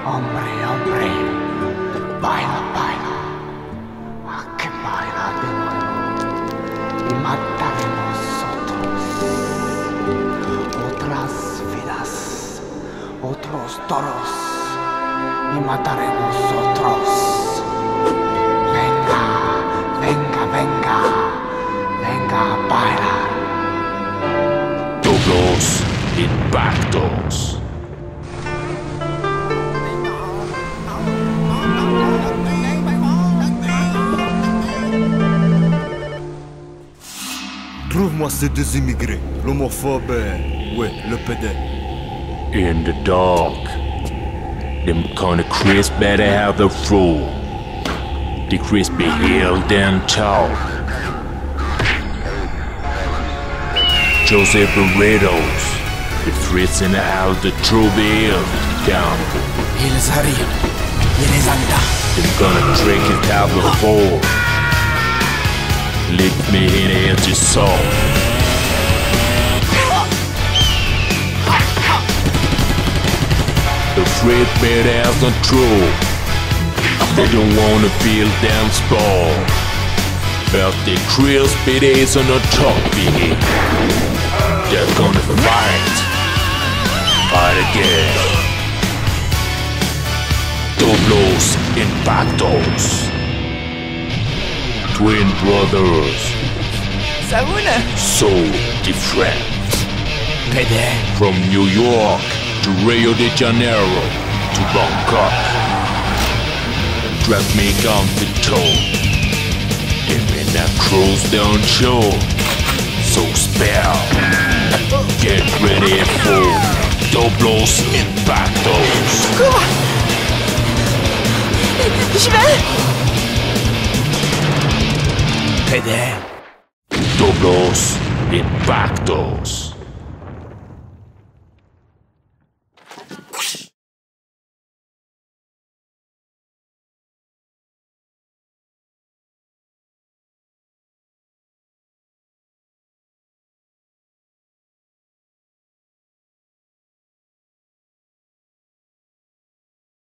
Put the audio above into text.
Hombre, hombre, baila, baila, a que baila de nuevo y mataremos otras vidas, otros toros y mataremos otros. Venga, venga, venga, venga a bailar. Doblos impactos. Trouve-moi ces deux immigrés, l'homophobe ouais, le PD. In the dark, them kind of crisp better have the flow. The crispy hill then talk. Joseph Burritos, the Fritz in the house, the true bill down. Ilzaria, Ilizanda. Them gonna drink it out the floor. Lick me in the empty soul. The Fritz better have control. They don't wanna feel damn spoil. But the crispy days on the top begin. They're gonna fight again. Doblos impactos. Twin brothers, Savuna. so different. PD. From New York to Rio de Janeiro to Bangkok. Drag me on the toe. Them in that cruise down show. So spell. Get ready for Doblos impactos. PD. Doblos impactos.